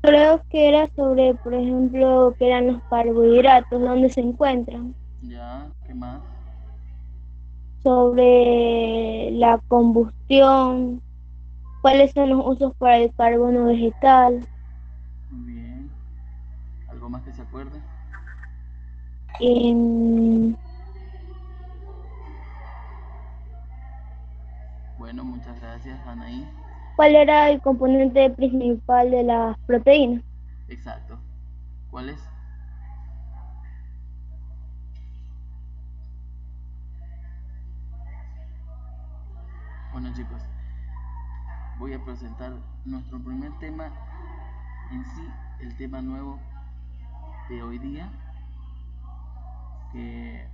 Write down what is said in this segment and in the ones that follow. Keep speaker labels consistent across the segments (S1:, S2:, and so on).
S1: Creo que era sobre, por ejemplo, que eran los carbohidratos, dónde se encuentran,
S2: Ya, ¿qué más?
S1: sobre la combustión, cuáles son los usos para el carbono vegetal,
S2: Muy bien. ¿Algo más que se acuerde?
S1: em,
S2: Bueno, muchas gracias, Anaí.
S1: cuál era el componente principal de las proteínas.
S2: Exacto. ¿Cuál es? Bueno, chicos, voy a presentar nuestro primer tema en sí, el tema nuevo de hoy día, que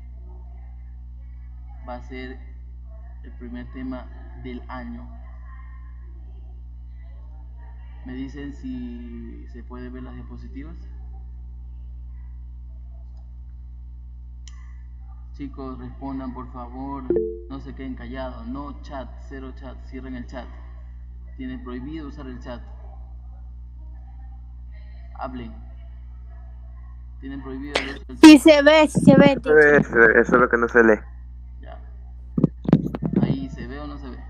S2: va a ser el primer tema del año. ¿Me dicen si se puede ver las diapositivas? Chicos, respondan por favor, no se queden callados, no chat, cero chat, cierren el chat. Tienen prohibido usar el chat. Hablen. Tienen prohibido el uso del chat.
S3: Sí se ve, teacher.
S4: Eso es lo que no se lee.
S2: Ya. Ahí se ve o no se ve.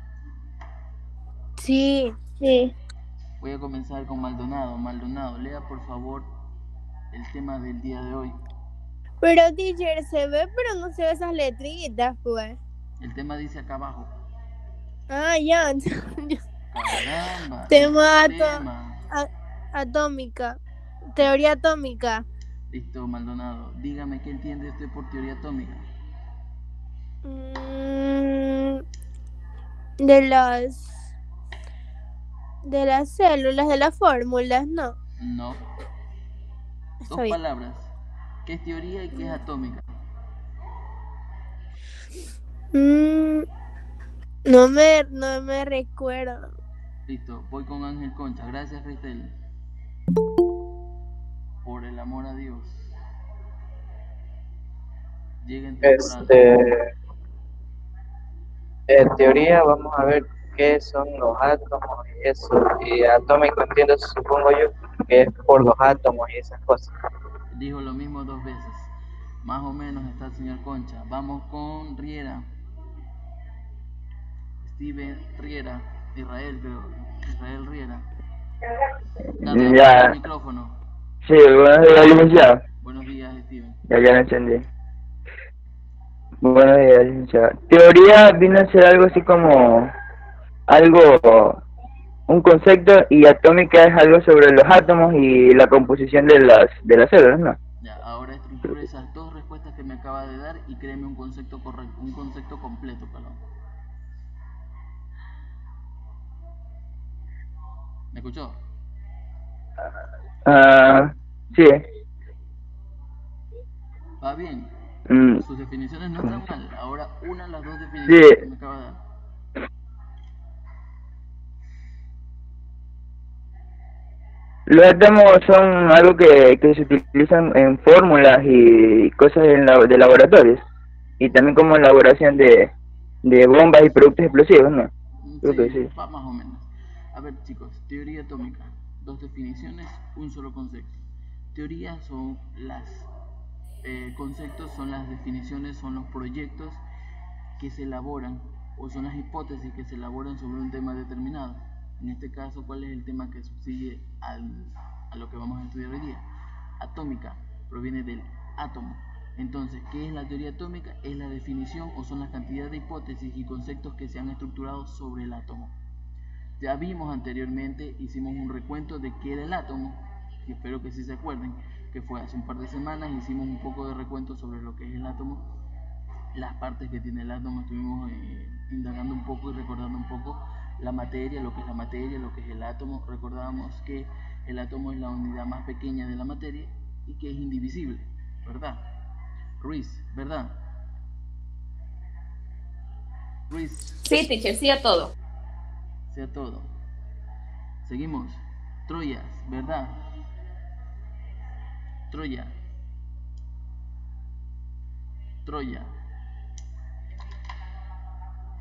S3: Sí.
S1: Sí,
S2: Voy a comenzar con Maldonado. Maldonado, lea por favor el tema del día de hoy.
S3: Pero teacher se ve, pero no se ve esas letritas, pues.
S2: El tema dice acá abajo.
S3: Ah, ya.
S2: Caramba,
S3: Tema
S2: el tema.
S3: atómica. Teoría atómica.
S2: Listo, Maldonado. Dígame qué entiende usted por teoría atómica.
S3: Mm, de las células, de las fórmulas, no.
S2: No. Dos
S3: Está bien.
S2: palabras. ¿Qué es teoría y qué es atómica?
S3: Mm, no me recuerdo.
S2: Listo, voy con Ángel Concha. Gracias, Cristel. Por el amor a Dios. Lleguen temprano.
S4: Este, en teoría, vamos a ver qué son los átomos y eso. Y atómico entiendo, supongo yo, que es por los átomos y esas cosas.
S2: Dijo lo mismo dos veces. Más o menos está el señor Concha. Vamos con Riera. Steven Riera. Israel, creo. Israel Riera. Carla, prende el
S5: Ya,
S2: micrófono.
S5: sí, buenos días, licenciado.
S2: Buenos días, Steven.
S5: Ya lo encendí. Buenos días, licenciado. Teoría viene a ser algo así como algo, un concepto, y atómica es algo sobre los átomos y la composición de las células, ¿no?
S2: Ya, ahora estructure esas dos respuestas que me acaba de dar y créeme un concepto correcto, un concepto completo, perdón. ¿Me escuchó?
S5: Ah, sí.
S2: Va bien.
S5: Mm,
S2: Sus definiciones no están mal. Ahora una las dos
S5: sí,
S2: definiciones que me acaba de dar.
S5: los átomos son algo que se utilizan en fórmulas y cosas de laboratorios, y también como elaboración de bombas y productos explosivos, ¿no? Creo que
S2: Sí,
S5: sí.
S2: va más o menos. A ver, chicos, teoría atómica. Dos definiciones, un solo concepto. Teorías son las conceptos, son las definiciones, son los proyectos que se elaboran o son las hipótesis que se elaboran sobre un tema determinado. En este caso, ¿cuál es el tema que subsigue a lo que vamos a estudiar hoy día? Atómica, proviene del átomo. Entonces, ¿qué es la teoría atómica? Es la definición o son las cantidades de hipótesis y conceptos que se han estructurado sobre el átomo. Ya vimos anteriormente, hicimos un recuento de qué era el átomo, y espero que sí se acuerden, que fue hace un par de semanas, hicimos un poco de recuento sobre lo que es el átomo, las partes que tiene el átomo, estuvimos indagando un poco y recordando un poco la materia, lo que es la materia, lo que es el átomo. Recordábamos que el átomo es la unidad más pequeña de la materia y que es indivisible, ¿verdad? Ruiz, ¿verdad? Ruiz,
S6: Sí, teacher, sí a todo.
S2: sea todo. Seguimos. Troyas, ¿verdad? Troya, Troya.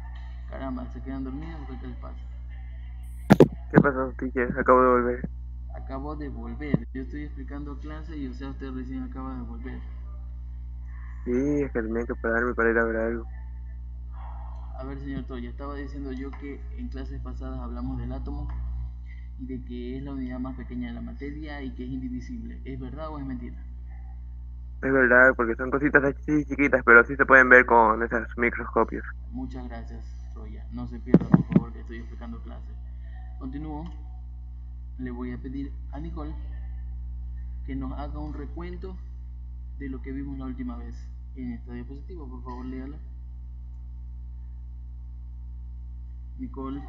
S2: Caramba, ¿se quedan dormidos o qué les pasa?
S4: ¿Qué pasó, teacher? Acabo de volver.
S2: Acabo de volver. Yo estoy explicando clase y o sea, usted recién acaba de volver.
S6: Sí, es que tenía que pararme para ir a ver algo.
S2: A ver, señor Troya, estaba diciendo yo que en clases pasadas hablamos del átomo y de que es la unidad más pequeña de la materia y que es indivisible. ¿Es verdad o es mentira?
S6: Es verdad, porque son cositas así chiquitas, pero sí se pueden ver con esos microscopios.
S2: Muchas gracias, Troya. No se pierda, por favor, que estoy explicando clase. Continúo. Le voy a pedir a Nicole que nos haga un recuento de lo que vimos la última vez en esta diapositiva. Por favor, léala. Nicole.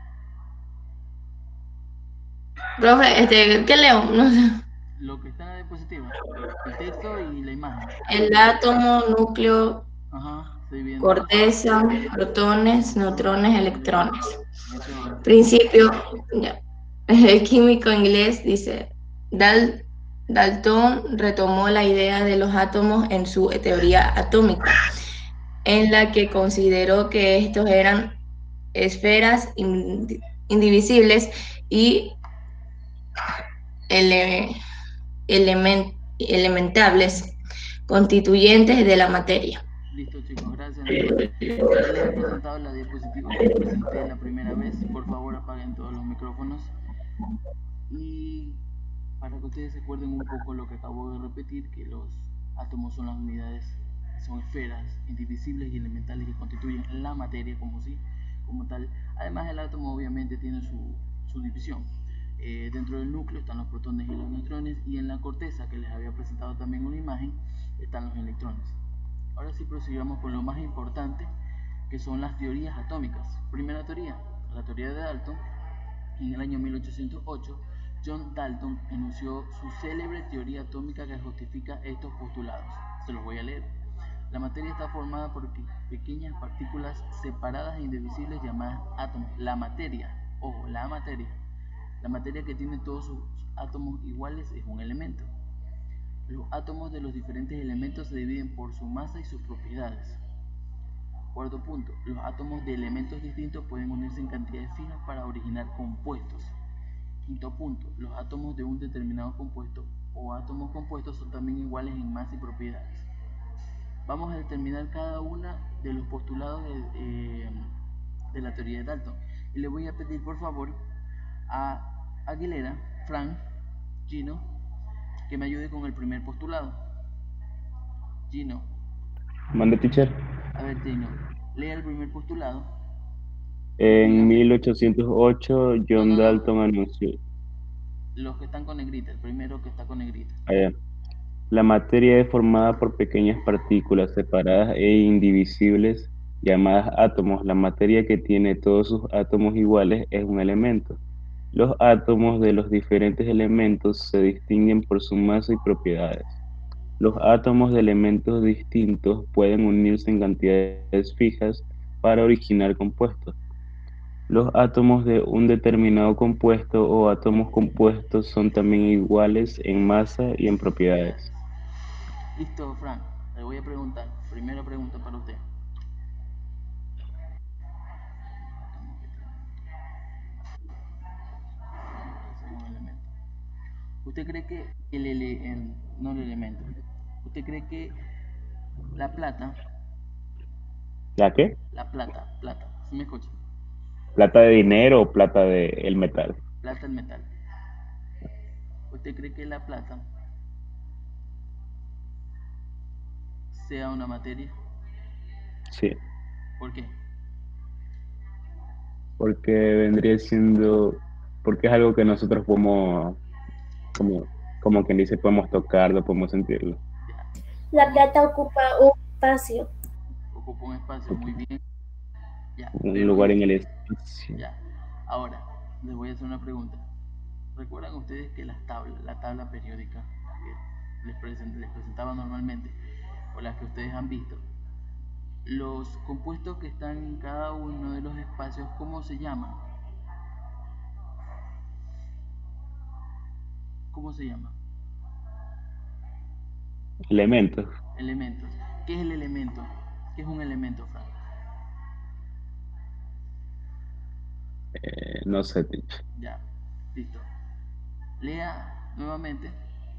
S7: Profe, ¿qué leo? No sé.
S2: Lo que está en la diapositiva. El texto y la imagen.
S7: El átomo, núcleo,
S2: Ajá, estoy viendo.
S7: corteza, protones, neutrones, electrones.
S2: Eso.
S7: Principio, ya. El químico inglés dice, Dalton retomó la idea de los átomos en su teoría atómica, en la que consideró que estos eran esferas indivisibles y elementables, constituyentes de la materia.
S2: Listo, chicos, gracias, Nicole. Ya les he presentado la diapositiva que les presenté la primera vez. Por favor, apaguen todos los micrófonos. Y para que ustedes se acuerden un poco lo que acabo de repetir, que los átomos son las unidades, son esferas indivisibles y elementales que constituyen la materia como tal. Además, el átomo obviamente tiene su división. Dentro del núcleo están los protones y los neutrones, y en la corteza, que les había presentado también una imagen, están los electrones. Ahora sí prosigamos con lo más importante, que son las teorías atómicas. Primera teoría, la teoría de Dalton. En el año 1808, John Dalton enunció su célebre teoría atómica que justifica estos postulados. Se los voy a leer. La materia está formada por pequeñas partículas separadas e indivisibles llamadas átomos. La materia, ojo, la materia que tiene todos sus átomos iguales es un elemento. Los átomos de los diferentes elementos se dividen por su masa y sus propiedades. Cuarto punto, los átomos de elementos distintos pueden unirse en cantidades fijas para originar compuestos. Quinto punto, los átomos de un determinado compuesto o átomos compuestos son también iguales en masa y propiedades. Vamos a determinar cada uno de los postulados de la teoría de Dalton. Y le voy a pedir por favor a Aguilera, Frank, Gino, que me ayude con el primer postulado. Gino.
S8: Mande, teacher.
S2: A ver, Gino, lea el primer postulado.
S8: En 1808, John Dalton anunció.
S2: Los que están con negrita, el primero que está con negrita.
S8: Allá. La materia es formada por pequeñas partículas separadas e indivisibles llamadas átomos. La materia que tiene todos sus átomos iguales es un elemento. Los átomos de los diferentes elementos se distinguen por su masa y propiedades. Los átomos de elementos distintos pueden unirse en cantidades fijas para originar compuestos. Los átomos de un determinado compuesto o átomos compuestos son también iguales en masa y en propiedades.
S2: Listo, Frank. Le voy a preguntar. Primera pregunta para usted. ¿Usted cree que no el elemento? ¿Usted cree que la plata?
S8: ¿La qué?
S2: La plata. ¿Sí me escucha?
S8: ¿Plata de dinero o plata de el metal?
S2: Plata el metal. ¿Usted cree que la plata sea una materia?
S8: Sí.
S2: ¿Por qué?
S8: Porque vendría siendo, porque es algo que nosotros podemos, como quien dice, podemos tocarlo, podemos sentirlo.
S9: La plata ocupa un espacio.
S2: Ocupa un espacio, muy bien. Ya,
S8: Un lugar en el espacio.
S2: Ya. Ahora, les voy a hacer una pregunta. ¿Recuerdan ustedes que la tabla periódica que les presentaba normalmente, o las que ustedes han visto, los compuestos que están en cada uno de los espacios, ¿cómo se llaman? ¿Cómo se llama?
S8: Elementos.
S2: Elementos. ¿Qué es el elemento? ¿Qué es un elemento, Frank?
S8: No sé, teacher.
S2: Ya, listo. Lea nuevamente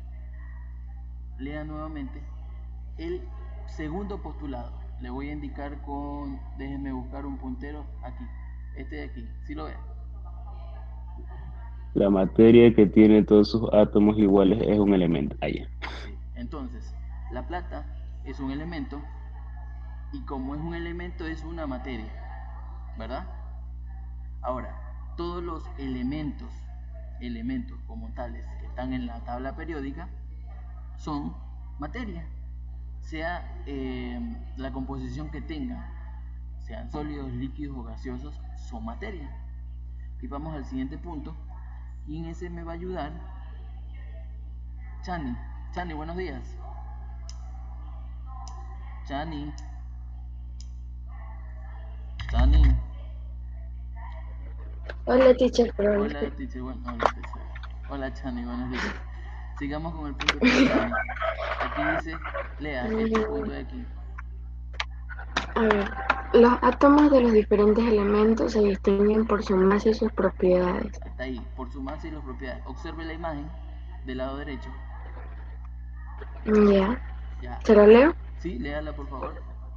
S2: el segundo postulado. Le voy a indicar con, déjenme buscar un puntero aquí, este de aquí, ¿sí lo ve?
S8: La materia que tiene todos sus átomos iguales es un elemento. Ahí.
S2: Sí. Entonces, la plata es un elemento y como es un elemento es una materia, ¿verdad? Ahora, todos los elementos como tales que están en la tabla periódica son materia, sea la composición que tengan, sean sólidos, líquidos o gaseosos, son materia. Y vamos al siguiente punto, y en ese me va a ayudar Chani. Chani, buenos días. Chani.
S10: Hola, teacher, pero
S2: Hola, teacher. Bueno, hola, teacher. Hola, Chani, buenos días. Sigamos con el punto que Chani. Aquí dice, lea este punto de aquí.
S10: A ver, los átomos de los diferentes elementos se distinguen por su masa y sus propiedades.
S2: Hasta ahí, por su masa y las propiedades. Observe la imagen del lado derecho.
S10: Ya. ¿Se la leo?
S2: Sí, léala por favor.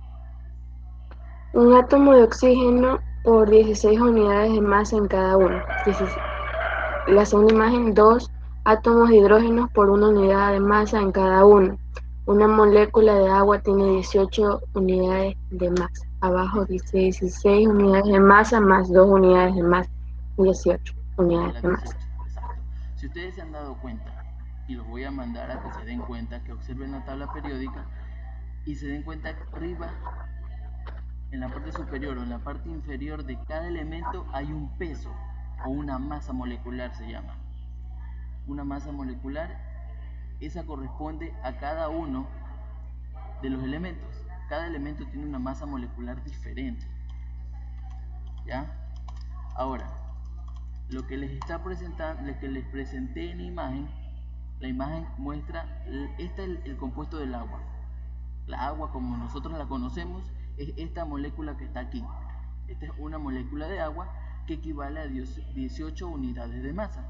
S10: Un átomo de oxígeno por 16 unidades de masa en cada uno. La segunda imagen, 2 átomos de hidrógeno por 1 unidad de masa en cada uno. Una molécula de agua tiene 18 unidades de masa. Abajo dice 16 unidades de masa más 2 unidades de masa. 18 unidades de masa.
S2: Exacto. Si ustedes se han dado cuenta, y los voy a mandar a que se den cuenta, que observen la tabla periódica y se den cuenta que arriba, en la parte superior o en la parte inferior de cada elemento hay un peso o una masa molecular, se llama. Una masa molecular, esa corresponde a cada uno de los elementos. Cada elemento tiene una masa molecular diferente. ¿Ya? Ahora, lo que les está presentando, lo que les presenté en la imagen muestra, este es el compuesto del agua. La agua, como nosotros la conocemos, es esta molécula que está aquí. Esta es una molécula de agua que equivale a 18 unidades de masa.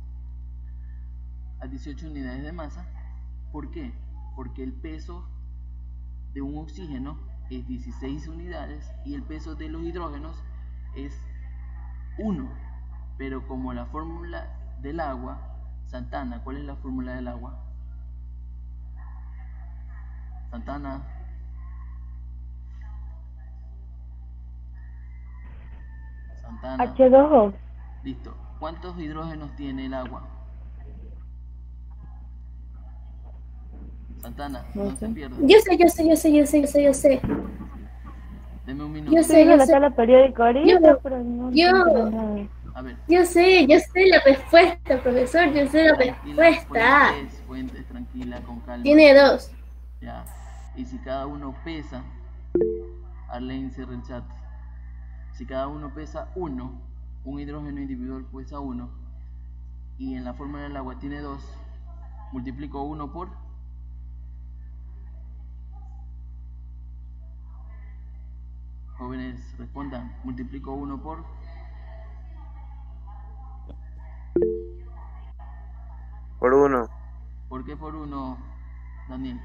S2: A 18 unidades de masa. ¿Por qué? Porque el peso de un oxígeno es 16 unidades y el peso de los hidrógenos es 1. Pero como la fórmula del agua, Santana, ¿cuál es la fórmula del agua? Santana.
S1: H2O.
S2: Listo. ¿Cuántos hidrógenos tiene el agua? Santana, no se pierda.
S9: Yo sé.
S2: Deme un minuto.
S9: Yo sé.
S1: La tabla periódica ahorita, pero no entiendo nada.
S2: A ver.
S9: Yo sé la respuesta, profesor. Yo sé la respuesta.
S2: Fuentes, tranquila, con calma.
S9: Tiene 2.
S2: Ya. Y si cada uno pesa, Arlene cierra el chat. Si cada uno pesa 1, un hidrógeno individual pesa 1, y en la fórmula del agua tiene 2, multiplico 1 por... Jóvenes, respondan. Multiplico 1 por...
S6: Por 1.
S2: ¿Por qué por 1, Daniel?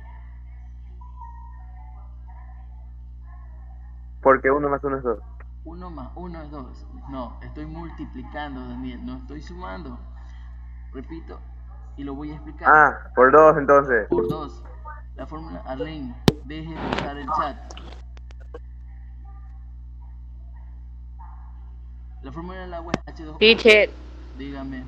S6: Porque 1 más 1 es 2.
S2: 1 más 1 es 2. No, estoy multiplicando, Daniel, no estoy sumando. Repito, y lo voy a explicar.
S6: Ah, por 2 entonces.
S2: Por 2. La fórmula, Arlene, deje de usar el chat. La fórmula del agua es H2O.
S3: Teacher.
S2: Dígame.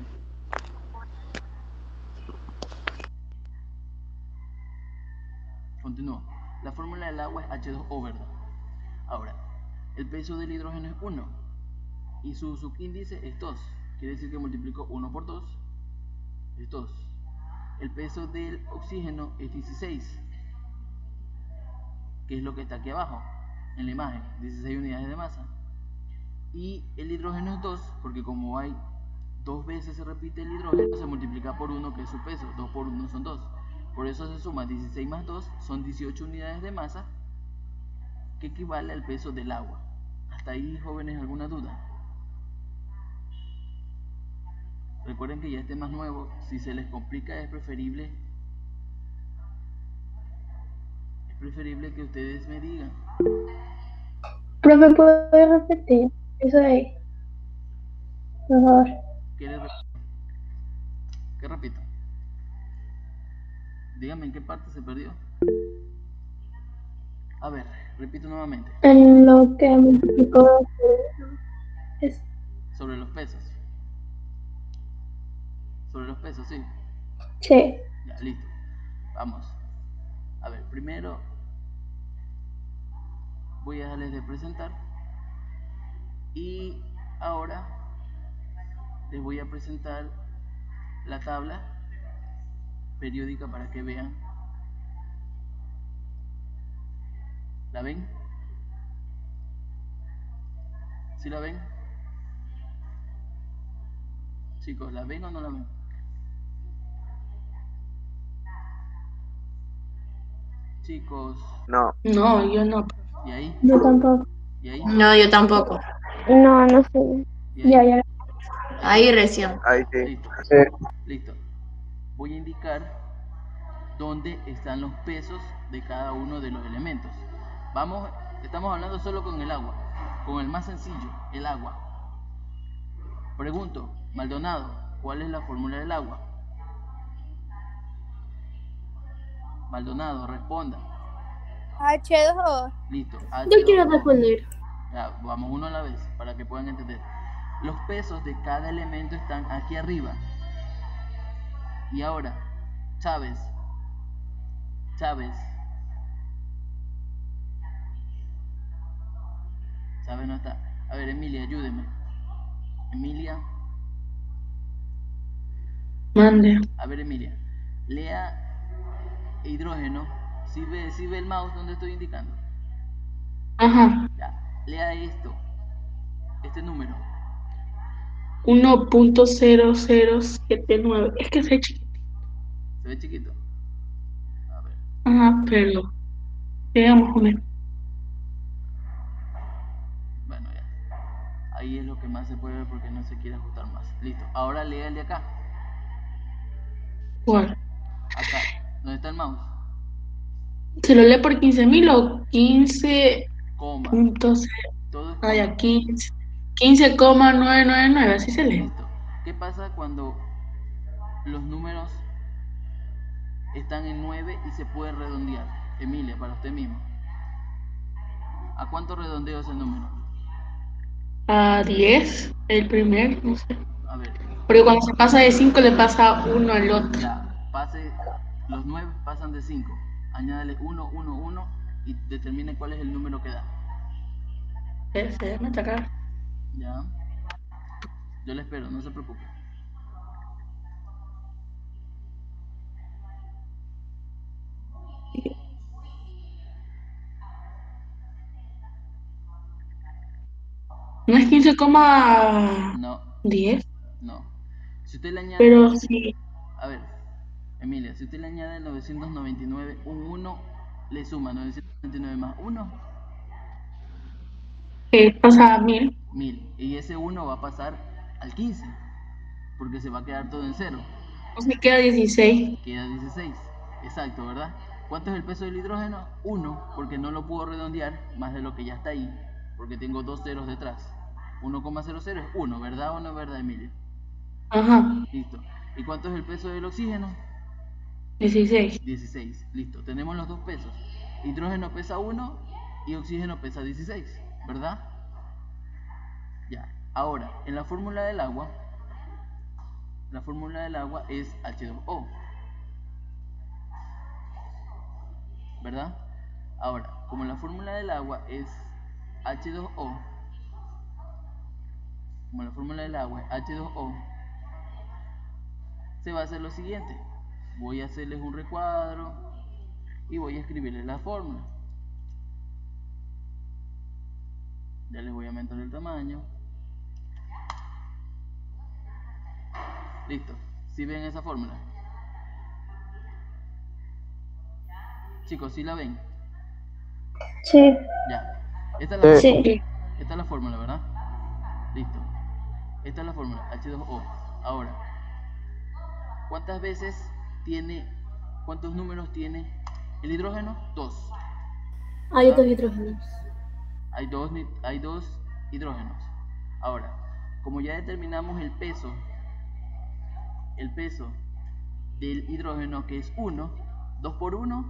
S2: Continúo. La fórmula del agua es H2O, ¿verdad? Ahora, el peso del hidrógeno es 1 y su subíndice es 2. Quiere decir que multiplico 1 por 2 es 2. El peso del oxígeno es 16, que es lo que está aquí abajo en la imagen, 16 unidades de masa. Y el hidrógeno es 2, porque como hay 2 veces se repite el hidrógeno, se multiplica por 1, que es su peso. 2 por 1 son 2. Por eso se suma 16 más 2, son 18 unidades de masa, que equivale al peso del agua. ¿Hasta ahí, jóvenes, alguna duda? Recuerden que ya este más nuevo, si se les complica es preferible que ustedes me digan.
S9: Profe, ¿puede repetir? Eso ahí. Por favor.
S2: ¿Quieres ¿Qué repito? Díganme en qué parte se perdió. A ver, repito nuevamente.
S9: En lo que me explicó es
S2: Sobre los pesos. Sobre los pesos, sí.
S9: sí.
S2: Ya, listo. Vamos. A ver, primero voy a dejarles de presentar. Y ahora les voy a presentar la tabla periódica para que vean. ¿La ven? ¿Sí la ven? Chicos, ¿la ven o no la ven? Chicos,
S6: No.
S10: No, yo no.
S2: ¿y ahí?
S1: Yo tampoco.
S2: ¿Y ahí?
S7: No, yo tampoco.
S1: No, no sé.
S2: ¿Y ahí?
S1: Ya.
S7: Ahí recién.
S6: Ahí sí.
S2: Listo.
S4: Sí.
S2: Listo. Voy a indicar dónde están los pesos de cada uno de los elementos. Vamos, estamos hablando solo con el agua, con el más sencillo, el agua. Pregunto, Maldonado, ¿cuál es la fórmula del agua? Maldonado, responda.
S3: H2O.
S2: Listo.
S9: Yo quiero
S2: H2O.
S9: responder.
S2: Ya, vamos uno a la vez para que puedan entender. Los pesos de cada elemento están aquí arriba. Y ahora, Chávez. Chávez no está. A ver, Emilia, ayúdeme. Emilia.
S10: Mande.
S2: A ver, Emilia. Lea hidrógeno. ¿Sí ve el mouse donde estoy indicando?
S10: Ajá.
S2: Ya. Lea esto. Este número.
S10: 1.0079. Es que se chiquito.
S2: ¿Se ve chiquito? A ver.
S10: Ajá, pero veamos con él.
S2: Bueno, ya. Ahí es lo que más se puede ver porque no se quiere ajustar más. Listo. Ahora lea el de acá.
S10: ¿Cuál?
S2: Acá. ¿Dónde está el mouse?
S10: ¿Se lo lee por 15.000 o 15.0?
S2: Coma. Todo es
S10: Ay,
S2: coma.
S10: a 15,999, así se lee.
S2: Listo. ¿Qué pasa cuando los números están en 9 y se puede redondear? Emilia, para usted mismo. ¿A cuánto redondeo ese número?
S10: A 10, el primer, no sé.
S2: A ver.
S10: Porque cuando se pasa de 5 le pasa 1 al otro.
S2: Ya, los 9 pasan de 5. Añádale 1, 1, 1 y determine cuál es el número que da.
S10: Déjame atacar.
S2: Ya. Yo le espero, no se preocupe.
S10: ¿No es 15,10?
S2: No. No. Si usted le añade...
S10: Pero sí.
S2: A ver, Emilia, si usted le añade 999, un 1 le suma 999 más 1.
S10: Pasa a 1000.
S2: 1000. Y ese 1 va a pasar al 15. Porque se va a quedar todo en 0.
S10: O sea, queda 16.
S2: Queda 16. Exacto, ¿verdad? ¿Cuánto es el peso del hidrógeno? 1, porque no lo puedo redondear más de lo que ya está ahí. Porque tengo dos ceros detrás. 1,00 es 1, ¿verdad o no es verdad, Emilia?
S10: Ajá.
S2: Listo. ¿Y cuánto es el peso del oxígeno?
S10: 16.
S2: 16. Listo. Tenemos los dos pesos. Hidrógeno pesa 1 y oxígeno pesa 16, ¿verdad? Ya. Ahora, en la fórmula del agua es H2O. ¿Verdad? Ahora, como la fórmula del agua es H2O, se va a hacer lo siguiente. Voy a hacerles un recuadro y voy a escribirles la fórmula. Ya les voy a aumentar el tamaño. Listo. ¿Sí ven esa fórmula? Chicos, ¿sí la ven?
S1: Sí.
S2: Ya. Esta es la
S1: Sí.
S2: fórmula. Esta es la fórmula, ¿verdad? Listo. Esta es la fórmula, H2O. Ahora, ¿cuántas cuántos números tiene el hidrógeno? 2.
S9: Hay dos hidrógenos.
S2: Hay dos hidrógenos. Ahora, como ya determinamos el peso del hidrógeno, que es 1, 2 por 1,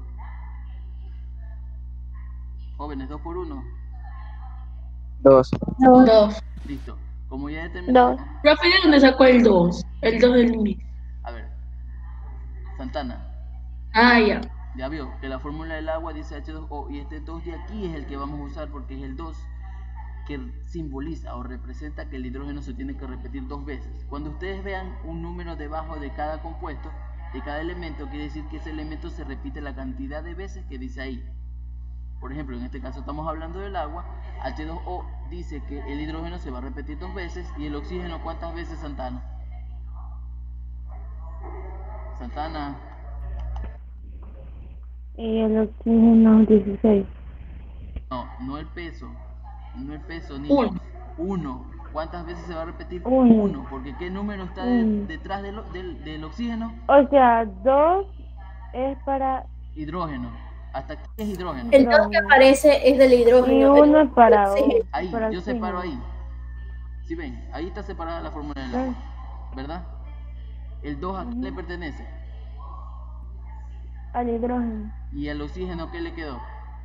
S2: jóvenes, 2 por 1,
S4: 2.
S9: 2.
S2: listo. Como ya determinamos,
S9: Profe, ¿de dónde sacó el 2? El 2 del inicio.
S2: a ver, Santana,
S9: Ah, ya.
S2: ya vio que la fórmula del agua dice H2O, y este 2 de aquí es el que vamos a usar porque es el 2 que simboliza o representa que el hidrógeno se tiene que repetir 2 veces. Cuando ustedes vean un número debajo de cada compuesto, de cada elemento, quiere decir que ese elemento se repite la cantidad de veces que dice ahí. Por ejemplo, en este caso estamos hablando del agua. H2O dice que el hidrógeno se va a repetir 2 veces. ¿Y el oxígeno cuántas veces, Santana? Santana.
S1: Y el oxígeno 16.
S2: No el peso. No el peso, niños. 1. ¿Cuántas veces se va a repetir?
S1: 1.
S2: 1. Porque ¿qué número está detrás del oxígeno?
S1: O sea, 2 es para
S2: Hidrógeno. ¿Hasta aquí es hidrógeno?
S9: El 2 que aparece es del
S1: y
S9: hidrógeno.
S1: 1 es para
S2: Ahí,
S1: para
S2: yo
S1: oxígeno.
S2: separo ahí. ¿Sí ven? Ahí está separada la fórmula del agua, ¿verdad? El 2 a quién le pertenece.
S1: Al hidrógeno,
S2: ¿Y al oxígeno qué le quedó?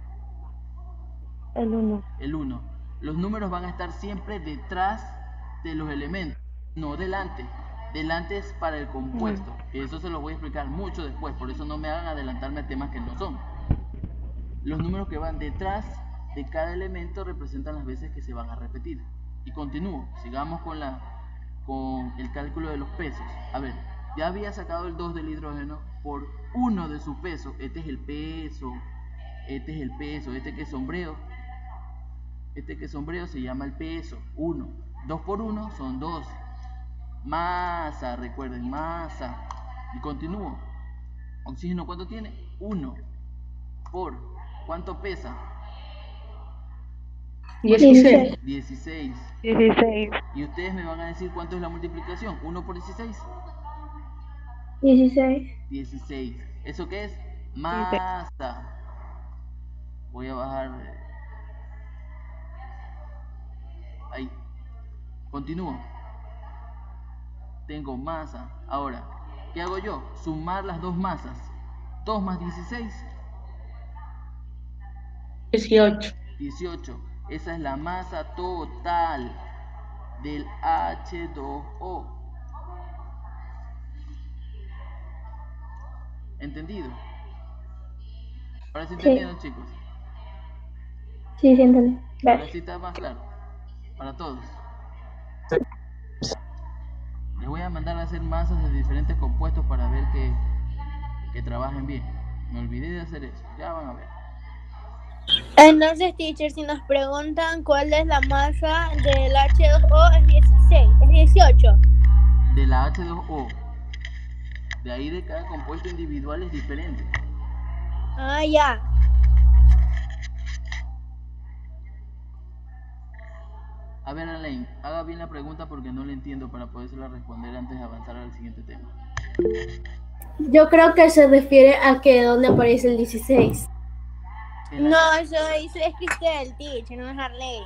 S1: el 1.
S2: El 1. Los números van a estar siempre detrás de los elementos, no delante. Delante es para el compuesto, que eso se lo voy a explicar mucho después, por eso no me hagan adelantarme a temas que no son. Los números que van detrás de cada elemento representan las veces que se van a repetir. Y continúo, sigamos con el cálculo de los pesos. A ver, ya había sacado el 2 del hidrógeno por 1 de su peso. Este es el peso, este que es sombrero. Este que es sombrero se llama el peso, 1. 2 por 1 son 2. Masa, recuerden, masa. Y continúo. Oxígeno, ¿cuánto tiene? 1. Por, ¿cuánto pesa?
S9: 16.
S2: 16.
S1: 16.
S2: Y ustedes me van a decir cuánto es la multiplicación. 1 por 16.
S9: 16.
S2: 16. ¿Eso qué es? Masa. Voy a bajar. Ahí. Continúo. Tengo masa. Ahora, ¿qué hago yo? Sumar las dos masas. 2 más 16.
S9: 18.
S2: 18. Esa es la masa total del H2O. ¿Entendido? Ahora sí entendieron, chicos.
S9: Sí, sí, entendí.
S2: Ahora sí está más claro. Para todos. Les voy a mandar a hacer masas de diferentes compuestos para ver que trabajen bien. Me olvidé de hacer eso. Ya van a ver.
S3: Entonces, teacher, si nos preguntan cuál es la masa del H2O, es 16, es 18.
S2: De la H2O. De ahí de cada compuesto individual es diferente.
S3: Ah, ya.
S2: A ver, Alain, haga bien la pregunta porque no la entiendo para podérsela responder antes de avanzar al siguiente tema.
S9: Yo creo que se refiere a que dónde aparece el 16.
S3: No, eso es Cristel, teacher, no es Arley.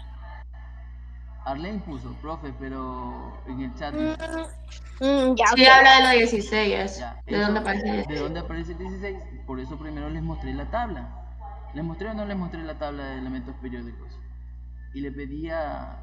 S2: Arlene puso, profe, pero en el chat.
S3: Ya,
S7: Sí,
S3: ok.
S7: habla de los 16.
S2: Ya,
S7: ¿De dónde aparece el
S2: ¿De
S7: 16?
S2: dónde aparece el 16? Por eso primero les mostré la tabla. ¿Les mostré o no les mostré la tabla de elementos periódicos? Y le pedí a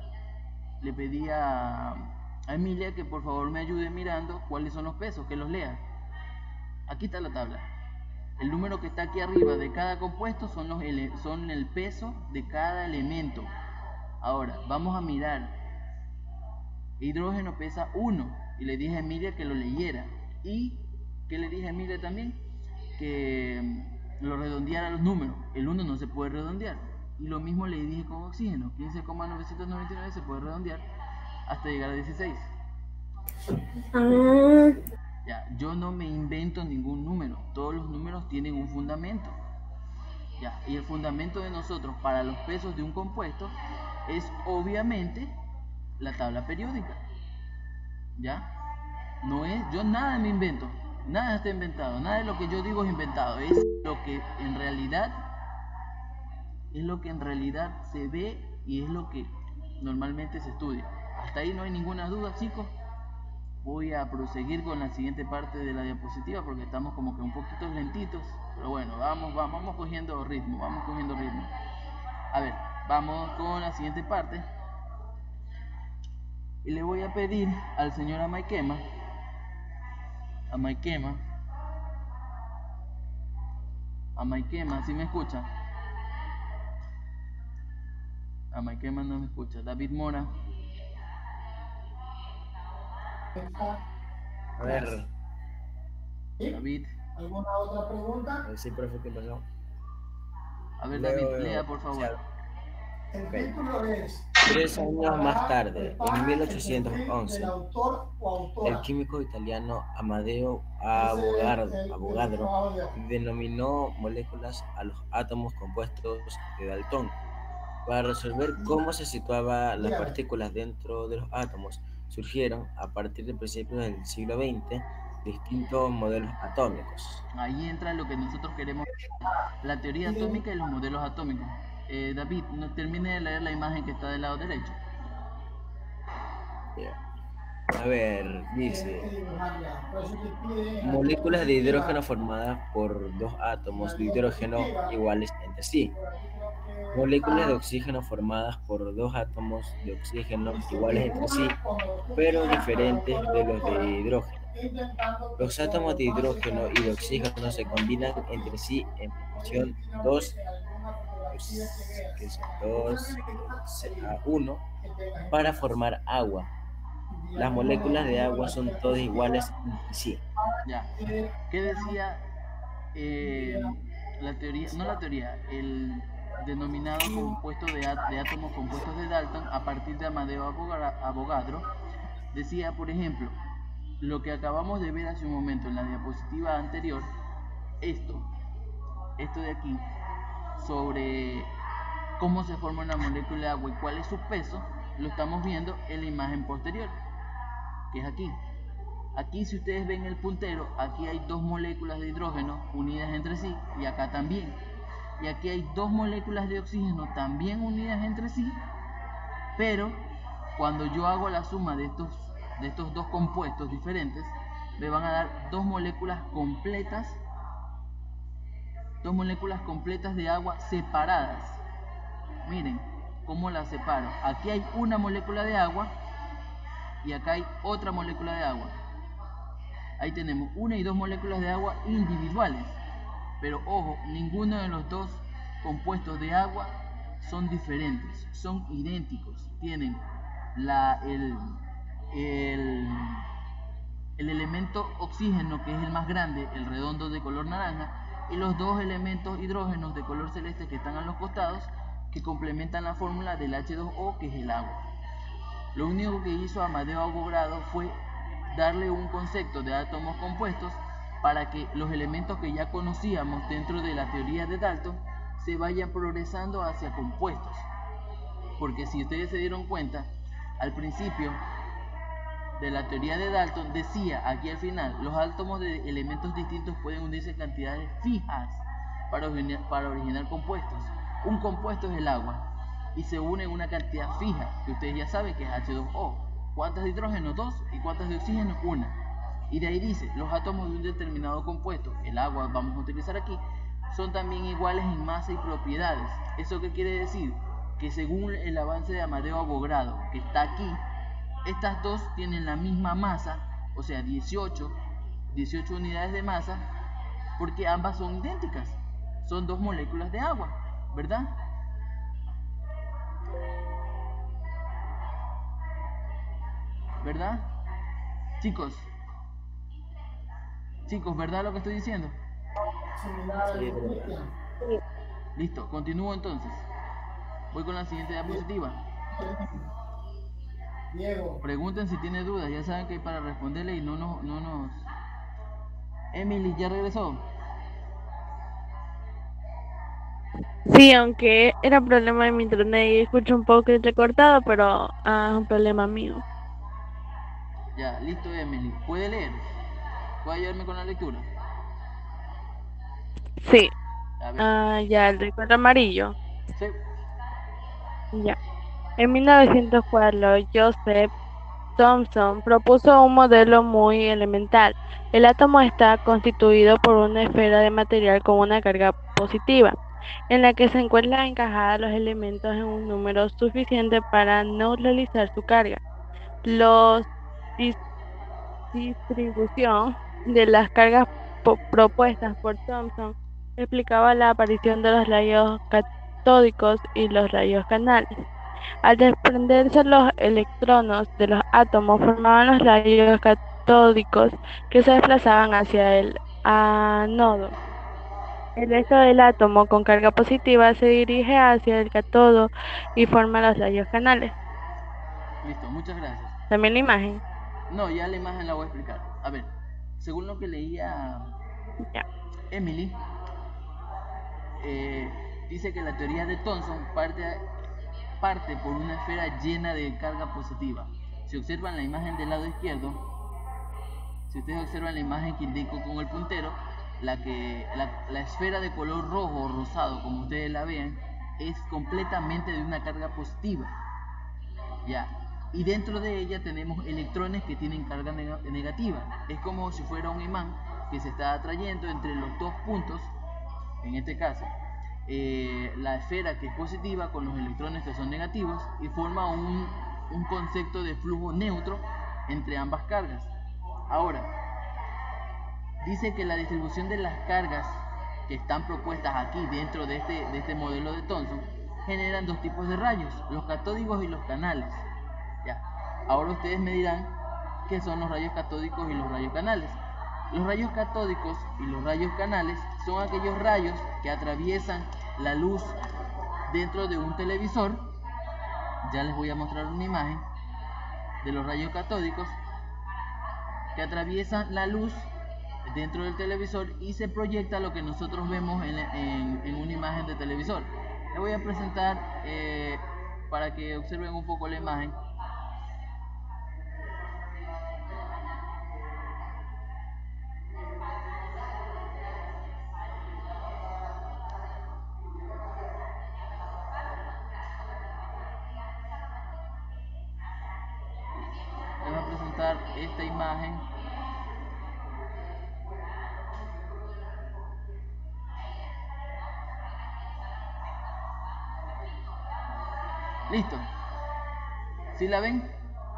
S2: Emilia que por favor me ayude mirando cuáles son los pesos, que los lea. Aquí está la tabla. El número que está aquí arriba de cada compuesto son el peso de cada elemento. Ahora, vamos a mirar. Hidrógeno pesa 1. Y le dije a Emilia que lo leyera. Y, ¿qué le dije a Emilia también? Que lo redondeara los números. El 1 no se puede redondear. Y lo mismo le dije con oxígeno. 15,999 se puede redondear hasta llegar a 16. Ya, yo no me invento ningún número. Todos los números tienen un fundamento. Ya, y el fundamento de nosotros para los pesos de un compuesto es obviamente la tabla periódica. ¿Ya? No es, yo nada me invento, nada está inventado, nada de lo que yo digo es inventado, es lo que en realidad se ve y es lo que normalmente se estudia. Hasta ahí no hay ninguna duda, chicos. Voy a proseguir con la siguiente parte de la diapositiva porque estamos como que un poquito lentitos, pero bueno, vamos cogiendo ritmo, A ver, vamos con la siguiente parte. Y le voy a pedir al señor Amaikema, ¿sí me escucha? Amaikema no me escucha. David Mora.
S11: A ver.
S2: David.
S11: ¿Alguna otra pregunta? Sí, profe, ¿qué pasó?
S2: A ver, David, lea, por favor.
S11: El título es 3 años más tarde, en 1811, el químico italiano Amadeo Avogadro denominó moléculas a los átomos compuestos de Daltón. Para resolver cómo se situaban las partículas dentro de los átomos, surgieron, a partir de principios del siglo XX, distintos modelos atómicos.
S2: Ahí entra lo que nosotros queremos, la teoría atómica y los modelos atómicos. David, no termine de leer la imagen que está del lado derecho.
S11: A ver, dice: moléculas de hidrógeno formadas por dos átomos de hidrógeno iguales entre sí. Moléculas de oxígeno formadas por dos átomos de oxígeno iguales entre sí, pero diferentes de los de hidrógeno. Los átomos de hidrógeno y de oxígeno se combinan entre sí en proporción 2:1 para formar agua. Las moléculas de agua son todas iguales entre sí.
S2: Ya. ¿Qué decía el denominado compuesto de átomos compuestos de Dalton a partir de Amadeo Avogadro? Decía, por ejemplo, lo que acabamos de ver hace un momento en la diapositiva anterior, esto de aquí, sobre cómo se forma una molécula de agua y cuál es su peso, lo estamos viendo en la imagen posterior, que es aquí. Aquí, si ustedes ven el puntero, aquí hay dos moléculas de hidrógeno unidas entre sí, y acá también. Y aquí hay dos moléculas de oxígeno también unidas entre sí, pero cuando yo hago la suma de estos dos compuestos diferentes, me van a dar dos moléculas completas de agua separadas. Miren cómo las separo. Aquí hay una molécula de agua y acá hay otra molécula de agua. Ahí tenemos una y dos moléculas de agua individuales. Pero ojo, ninguno de los dos compuestos de agua son diferentes, son idénticos. Tienen el elemento oxígeno, que es el más grande, el redondo de color naranja, y los dos elementos hidrógenos de color celeste que están a los costados, que complementan la fórmula del H2O, que es el agua. Lo único que hizo Amadeo Avogadro fue darle un concepto de átomos compuestos para que los elementos que ya conocíamos dentro de la teoría de Dalton se vayan progresando hacia compuestos. Porque si ustedes se dieron cuenta, al principio de la teoría de Dalton decía aquí al final, los átomos de elementos distintos pueden unirse en cantidades fijas para originar compuestos. Un compuesto es el agua y se une en una cantidad fija, que ustedes ya saben que es H2O. ¿Cuántas de hidrógeno? 2. ¿Y cuántas de oxígeno? 1. Y de ahí dice, los átomos de un determinado compuesto, el agua vamos a utilizar aquí, son también iguales en masa y propiedades. ¿Eso qué quiere decir? Que según el avance de Amadeo Avogadro, que está aquí, estas dos tienen la misma masa, o sea 18 unidades de masa, porque ambas son idénticas. Son dos moléculas de agua, ¿verdad? ¿Verdad? Chicos, ¿verdad lo que estoy diciendo?
S11: Sí.
S2: Listo, continúo entonces. Voy con la siguiente diapositiva. Pregunten si tienen dudas, ya saben que hay para responderle y no nos... Emily, ¿ya regresó?
S12: Sí, aunque era problema de mi internet y escucho un poco entrecortado, pero es un problema mío.
S2: Ya, listo, Emily. ¿Puede leer? ¿Puede ayudarme con la lectura?
S12: Sí.
S2: A ver.
S12: Ya, el recuadro amarillo.
S2: Sí.
S12: Ya. En 1904, Joseph Thomson propuso un modelo muy elemental. El átomo está constituido por una esfera de material con una carga positiva, en la que se encuentran encajados los elementos en un número suficiente para neutralizar su carga. La distribución de las cargas propuestas por Thomson explicaba la aparición de los rayos catódicos y los rayos canales. Al desprenderse los electrones de los átomos, formaban los rayos catódicos que se desplazaban hacia el ánodo. El resto del átomo con carga positiva se dirige hacia el cátodo y forma los rayos canales.
S2: Listo, muchas gracias.
S12: También la imagen.
S2: No, ya la imagen la voy a explicar. A ver, según lo que leía Emily, dice que la teoría de Thomson parte por una esfera llena de carga positiva. Si observan la imagen del lado izquierdo, si ustedes observan la imagen que indico con el puntero, la esfera de color rojo o rosado, como ustedes la ven, es completamente de una carga positiva. Ya. Y dentro de ella tenemos electrones que tienen carga negativa. Es como si fuera un imán que se está atrayendo entre los dos puntos, en este caso la esfera que es positiva con los electrones que son negativos, y forma un concepto de flujo neutro entre ambas cargas. Ahora, dice que la distribución de las cargas que están propuestas aquí dentro de este modelo de Thomson generan dos tipos de rayos, los catódicos y los canales. Ya. Ahora ustedes me dirán qué son los rayos catódicos y los rayos canales. Los rayos catódicos y los rayos canales son aquellos rayos que atraviesan la luz dentro de un televisor. Ya les voy a mostrar una imagen de los rayos catódicos que atraviesan la luz dentro del televisor y se proyecta lo que nosotros vemos en una imagen de televisor. Les voy a presentar para que observen un poco la imagen. Les voy a presentar esta imagen. Listo. ¿Sí la ven?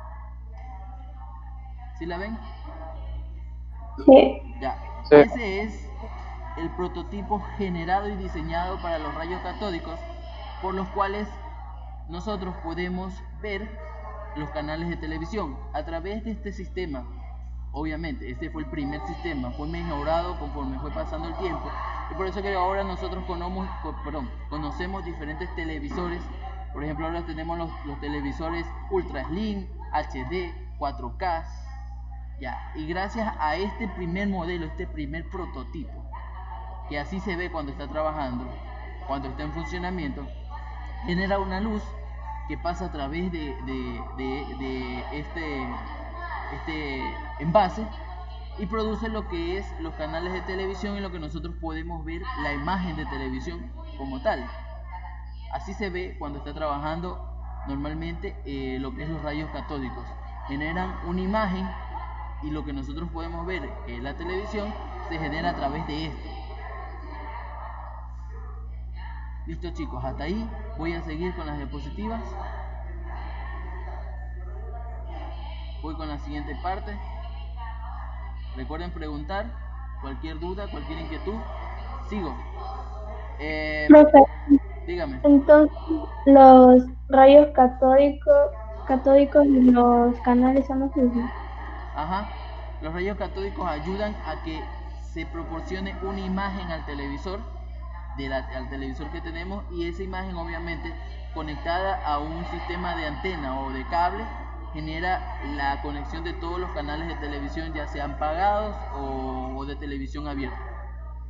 S2: ¿Sí la ven?
S1: Sí.
S2: Ya.
S4: Sí.
S2: Ese es el prototipo generado y diseñado para los rayos catódicos, por los cuales nosotros podemos ver los canales de televisión a través de este sistema. Obviamente, este fue el primer sistema, fue mejorado conforme fue pasando el tiempo, y por eso que ahora nosotros conocemos diferentes televisores. Por ejemplo, ahora tenemos los televisores Ultra Slim, HD, 4K, ya. Y gracias a este primer modelo, este primer prototipo, que así se ve cuando está trabajando, cuando está en funcionamiento, genera una luz que pasa a través de este envase y produce lo que es los canales de televisión, en lo que nosotros podemos ver la imagen de televisión como tal. Así se ve cuando está trabajando normalmente lo que es los rayos catódicos. Generan una imagen y lo que nosotros podemos ver, que es la televisión, se genera a través de esto. Listo, chicos, hasta ahí. Voy a seguir con las diapositivas. Voy con la siguiente parte. Recuerden preguntar cualquier duda, cualquier inquietud. Sigo.
S1: Profe,
S2: Dígame.
S1: entonces los rayos catódicos y los canales son los mismos.
S2: Ajá. Los rayos catódicos ayudan a que se proporcione una imagen al televisor, al televisor que tenemos, y esa imagen, obviamente conectada a un sistema de antena o de cable, genera la conexión de todos los canales de televisión, ya sean pagados o de televisión abierta.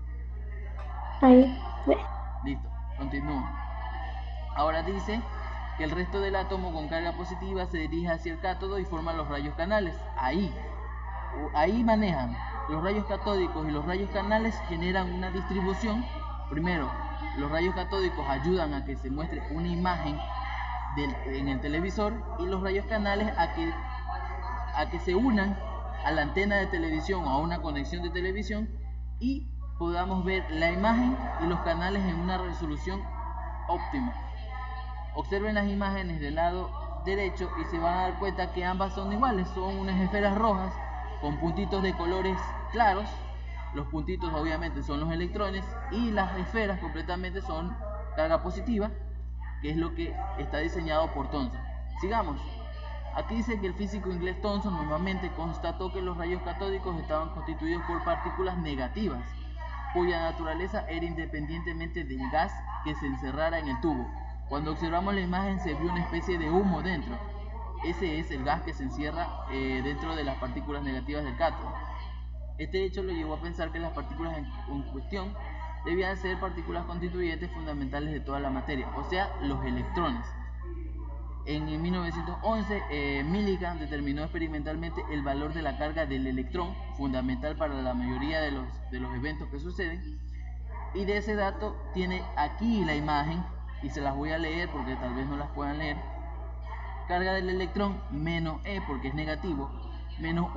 S1: Ahí.
S2: Listo, continúo. Ahora dice que el resto del átomo con carga positiva se dirige hacia el cátodo y forma los rayos canales. Ahí manejan. Los rayos catódicos y los rayos canales generan una distribución. Primero, los rayos catódicos ayudan a que se muestre una imagen en el televisor, y los rayos canales a que se unan a la antena de televisión o a una conexión de televisión y podamos ver la imagen y los canales en una resolución óptima. Observen las imágenes del lado derecho y se van a dar cuenta que ambas son iguales, son unas esferas rojas con puntitos de colores claros. Los puntitos obviamente son los electrones y las esferas completamente son carga positiva, que es lo que está diseñado por Thomson. Sigamos. Aquí dice que el físico inglés Thomson nuevamente constató que los rayos catódicos estaban constituidos por partículas negativas, cuya naturaleza era independientemente del gas que se encerrara en el tubo. Cuando observamos la imagen se vio una especie de humo dentro. Ese es el gas que se encierra dentro de las partículas negativas del cátodo. Este hecho lo llevó a pensar que las partículas en cuestión debían ser partículas constituyentes fundamentales de toda la materia, o sea, los electrones. En 1911, Millikan determinó experimentalmente el valor de la carga del electrón, fundamental para la mayoría de los eventos que suceden, y de ese dato tiene aquí la imagen, y se las voy a leer porque tal vez no las puedan leer. Carga del electrón menos E, porque es negativo, menos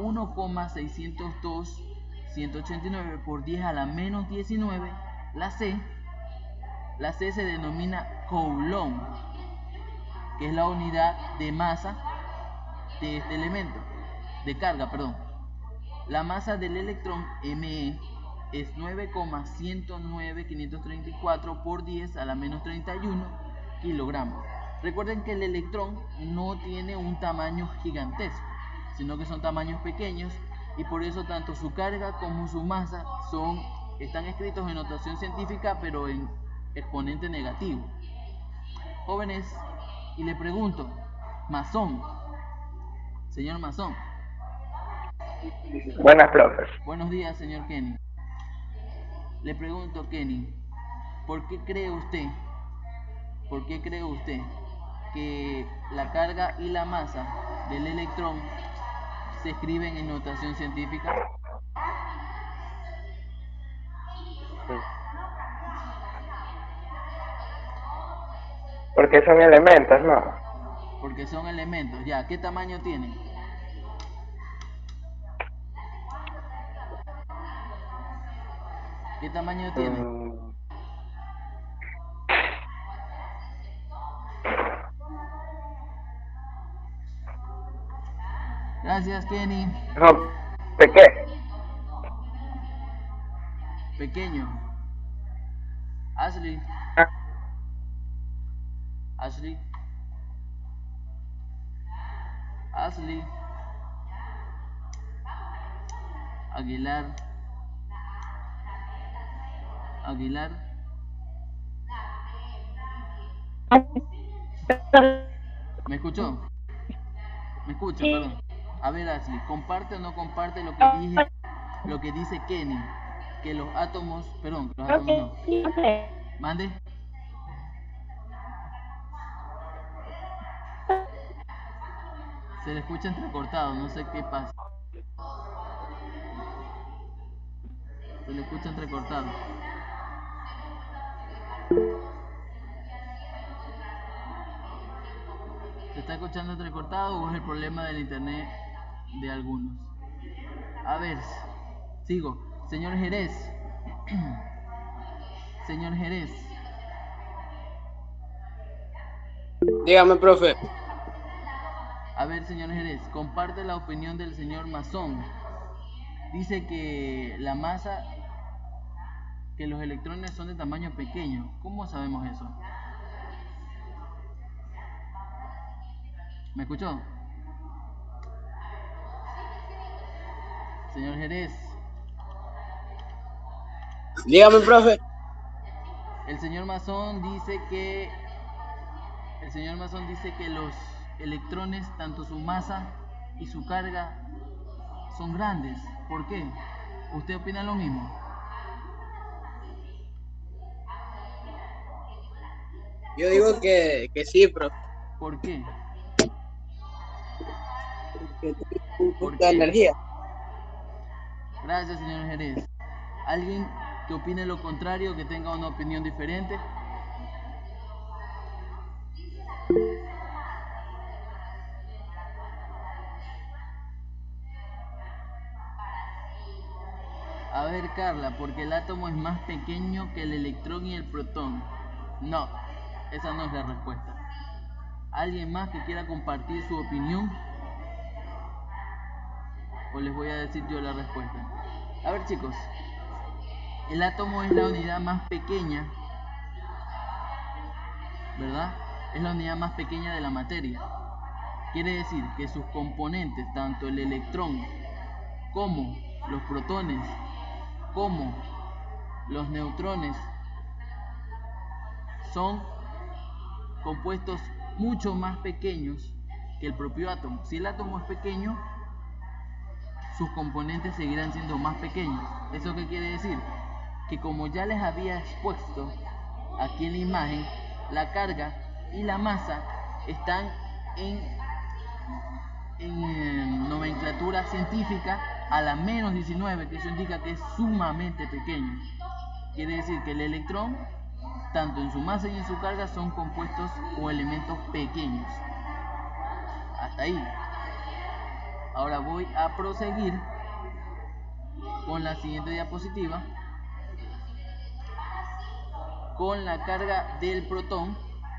S2: 1,602,189 por 10 a la menos 19. La C se denomina Coulomb, que es la unidad de masa de este elemento, de carga, perdón. La masa del electrón, Me, es 9,109,534 por 10 a la menos 31 kilogramos. Recuerden que el electrón no tiene un tamaño gigantesco, sino que son tamaños pequeños, y por eso tanto su carga como su masa están escritos en notación científica, pero en exponente negativo. Jóvenes, y le pregunto, Masón, señor Masón.
S5: Buenas, profes.
S2: Buenos días, señor Kenny. Le pregunto, Kenny, ¿por qué cree usted que la carga y la masa del electrón se escriben en notación científica?
S5: Porque son elementos, ¿no?
S2: Porque son elementos, ya. ¿Qué tamaño tienen? ¿Qué tamaño tienen? Gracias, Kenny.
S5: No, ¿de qué?
S2: Pequeño. Ashley. Ashley. Ashley. Aguilar. Aguilar. ¿Me escuchó? ¿Me escucha? Perdón. A ver, Ashley, ¿comparte o no comparte lo que dice Kenny? Que los átomos, perdón, que los átomos no. Mande. Se le escucha entrecortado, no sé qué pasa. Se le escucha entrecortado. ¿Se está escuchando entrecortado o es el problema del internet de algunos? A ver, sigo. Señor Jerez. Señor Jerez.
S13: Dígame, profe.
S2: A ver, señor Jerez, comparte la opinión del señor Masón. Dice que la masa, que los electrones son de tamaño pequeño. ¿Cómo sabemos eso? ¿Me escuchó? Señor Jerez.
S13: Dígame, profe.
S2: El señor Masón dice que los electrones, tanto su masa y su carga, son grandes. ¿Por qué? ¿Usted opina lo mismo?
S13: Yo digo que sí, profe.
S2: ¿Por qué?
S13: Porque tiene un punto de energía.
S2: Gracias, señor Jerez. ¿Alguien que opine lo contrario, que tenga una opinión diferente? A ver, Carla, porque el átomo es más pequeño que el electrón y el protón. No, esa no es la respuesta. ¿Alguien más que quiera compartir su opinión? ¿O les voy a decir yo la respuesta? A ver, chicos, el átomo es la unidad más pequeña, ¿verdad? Es la unidad más pequeña de la materia. Quiere decir que sus componentes, tanto el electrón como los protones, como los neutrones, son compuestos mucho más pequeños que el propio átomo. Si el átomo es pequeño, sus componentes seguirán siendo más pequeños. ¿Eso qué quiere decir? Que como ya les había expuesto aquí en la imagen, la carga y la masa están en nomenclatura científica a la menos 19, que eso indica que es sumamente pequeño. Quiere decir que el electrón, tanto en su masa y en su carga, son compuestos o elementos pequeños. Hasta ahí. Ahora voy a proseguir con la siguiente diapositiva, con la carga del protón.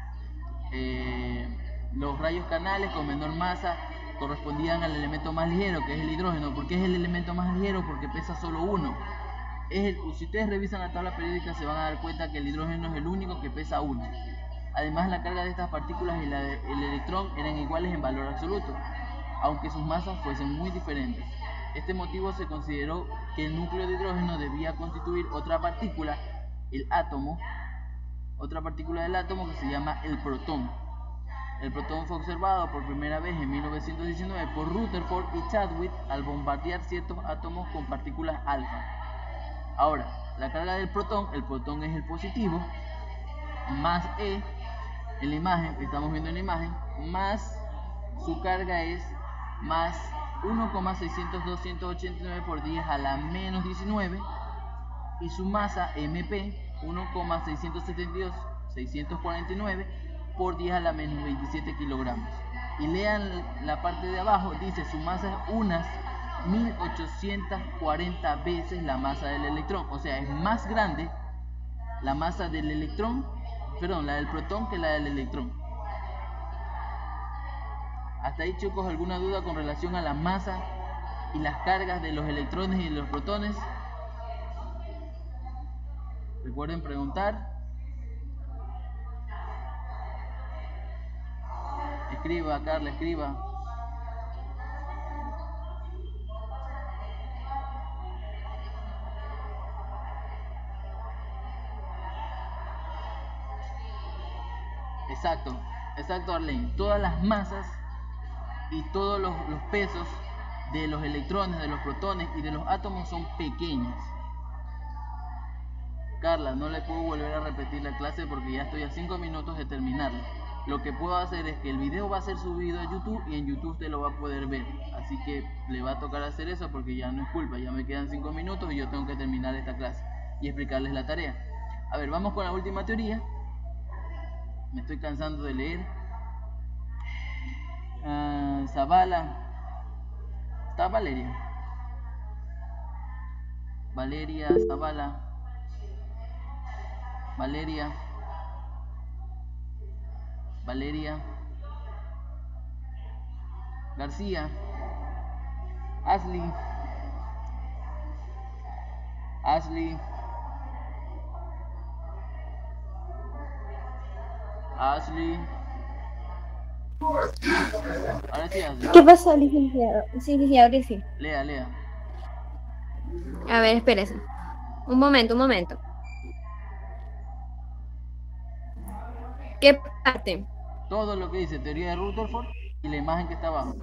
S2: Los rayos canales con menor masa correspondían al elemento más ligero, que es el hidrógeno. ¿Por qué es el elemento más ligero? Porque pesa solo 1. Si ustedes revisan la tabla periódica, se van a dar cuenta que el hidrógeno es el único que pesa 1. Además, la carga de estas partículas y la del electrón eran iguales en valor absoluto, aunque sus masas fuesen muy diferentes. Este motivo se consideró que el núcleo de hidrógeno debía constituir otra partícula, el átomo, otra partícula del átomo que se llama el protón. El protón fue observado por primera vez en 1919 por Rutherford y Chadwick al bombardear ciertos átomos con partículas alfa. Ahora, la carga del protón, el protón es el positivo, más E, en la imagen, estamos viendo en la imagen, más su carga es más 1,602.189 por 10 a la menos 19, y su masa MP 1,672.649 por 10 a la menos 27 kilogramos. Y lean la parte de abajo, dice su masa es unas 1840 veces la masa del electrón. O sea, es más grande la masa del electrón, perdón, la del protón que la del electrón. Hasta ahí, chicos, ¿alguna duda con relación a la masa y las cargas de los electrones y de los protones? Recuerden preguntar. Escriba, Carla, escriba. Exacto, Arlene. Todas las masas y todos los pesos de los electrones, de los protones y de los átomos son pequeños. Carla, no le puedo volver a repetir la clase porque ya estoy a 5 minutos de terminarla. Lo que puedo hacer es que el video va a ser subido a YouTube y en YouTube usted lo va a poder ver. Así que le va a tocar hacer eso porque ya no es culpa. Ya me quedan 5 minutos y yo tengo que terminar esta clase y explicarles la tarea. A ver, vamos con la última teoría. Me estoy cansando de leer. Zavala. ¿Está Valeria? Valeria, Zavala. Valeria. García. Ashley. Ahora sí, Ashley.
S14: ¿Qué pasó, licenciado? Sí, ahora sí.
S2: Lea.
S14: A ver, espérese. Un momento. ¿Qué parte?
S2: Todo lo que dice teoría de Rutherford y la imagen que está abajo.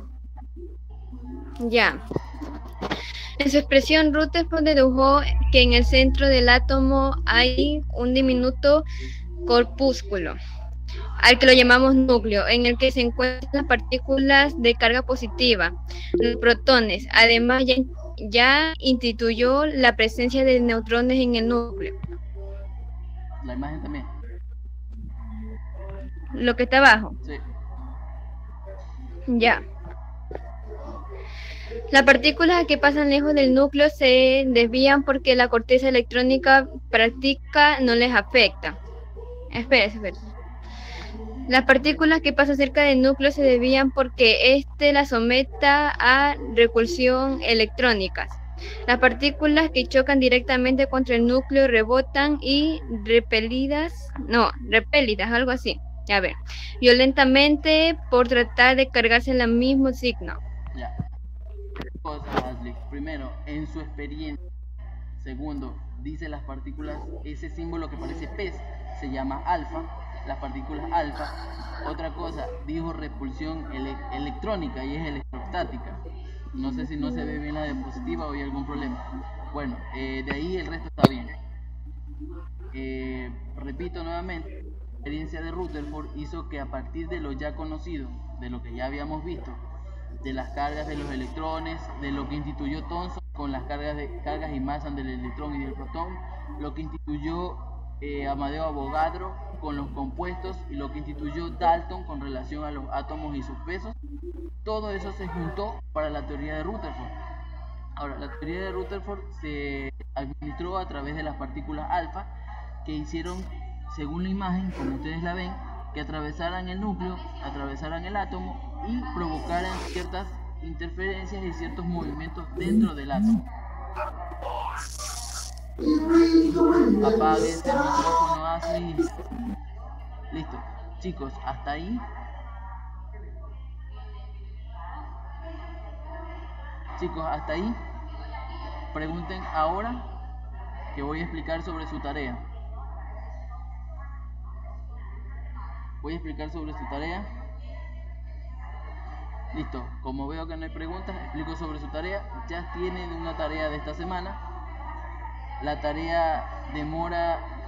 S14: Ya. En su expresión, Rutherford dedujo que en el centro del átomo hay un diminuto corpúsculo, al que lo llamamos núcleo, en el que se encuentran las partículas de carga positiva, los protones. Además, ya instituyó la presencia de neutrones en el núcleo.
S2: La imagen también.
S14: Lo que está abajo.
S2: Sí.
S14: Ya. Las partículas que pasan lejos del núcleo se desvían porque la corteza electrónica práctica no les afecta. Espera. Las partículas que pasan cerca del núcleo se desvían porque éste las someta a repulsión electrónicas. Las partículas que chocan directamente contra el núcleo rebotan y repelidas, algo así. A ver, violentamente por tratar de cargarse en el mismo signo.
S2: Ya. Cosas, Ashley. Primero, en su experiencia. Segundo, dice las partículas, ese símbolo que parece pez se llama alfa, las partículas alfa. Otra cosa, dijo repulsión electrónica y es electrostática. No sé si no se ve bien la diapositiva o hay algún problema. Bueno, de ahí el resto está bien. Repito nuevamente, la experiencia de Rutherford hizo que a partir de lo ya conocido, de lo que ya habíamos visto, de las cargas de los electrones, de lo que instituyó Thomson con las cargas y masas del electrón y del protón, lo que instituyó Amadeo Avogadro con los compuestos y lo que instituyó Dalton con relación a los átomos y sus pesos, todo eso se juntó para la teoría de Rutherford. Ahora, la teoría de Rutherford se administró a través de las partículas alfa que hicieron, según la imagen, como ustedes la ven, que atravesaran el núcleo, atravesaran el átomo y provocaran ciertas interferencias y ciertos movimientos dentro del átomo. Apague este micrófono así. Listo. Chicos, hasta ahí. Chicos, hasta ahí. Pregunten ahora que voy a explicar sobre su tarea. Voy a explicar sobre su tarea. Listo, como veo que no hay preguntas, explico sobre su tarea. Ya tienen una tarea de esta semana. La tarea demora